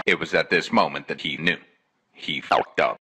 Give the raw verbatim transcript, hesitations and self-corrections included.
It was at this moment that he knew. He fucked up.